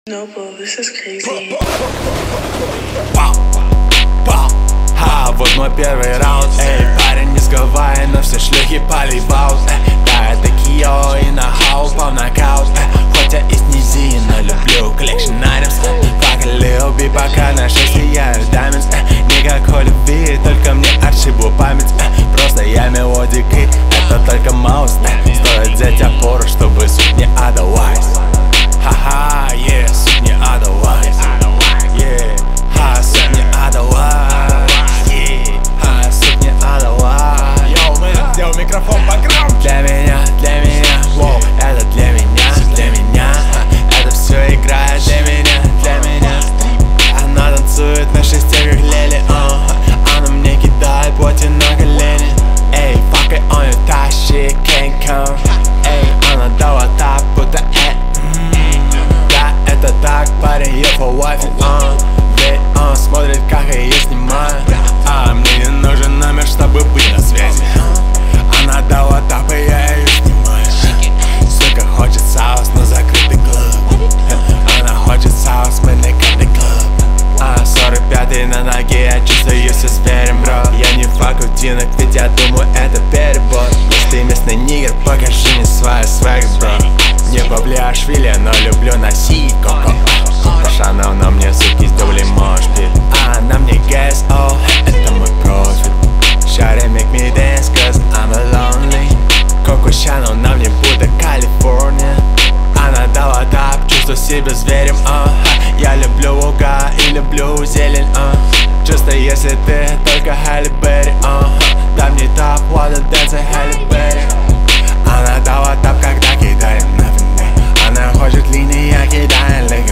No, bro, this is crazy. Вот мой первый раунд, эй, парень не сговаривай, но все шлюхи поливал. Да, это Кио и нахау, пал нокаут. Хотя из низины люблю collection items. Пока Lil B, пока на шее сияют diamonds. Никакой любви, только мне Арчибу память. Просто я мелодик и это только маус. Стоит взять опору, чтобы суть не otherwise. Ха-ха, yeah, суть не otherwise. Yeah, ха, суть не otherwise. Yeah, суть не otherwise. Йоу, мы сделал микрофон погромче. Для меня, воу, это для меня. Это все играет для меня. Она танцует на шестерках Лели, она мне кидает боти на колени. Эй, fuck it on your tie, shit can't come. Эй, она дала так, будто да, это так, парень, я по вайфе, ведь он смотрит, как я ее снимаю. А мне не нужен номер, чтобы быть на связи. Она дала тап, и я ее снимаю. Сука хочет саус, но закрытый клуб. Она хочет саус, мы на каждый клуб. 45-й на ноге, я чувствуюсь зверем, бро. Я не факультинок, ведь я думаю, это перебор. Если ты местный нигер, покажи мне свой свэг, бро. Не Павлиашвили, но люблю носить коко. Шанел на мне, суки, с дублей мошпи. Она мне guess, это мой профиль. Shawty make me dance, cause I'm lonely. Коко Шанел на мне, будто Калифорния. Она дала тап, чувствую себя зверем, Я люблю луга и люблю зелень, Чувствую, если ты только Halle Berry, Дай мне тап, wanna dance Halle Berry. Она дала тап, когда кидаем на финты. Она хочет линии, я кидаю линии.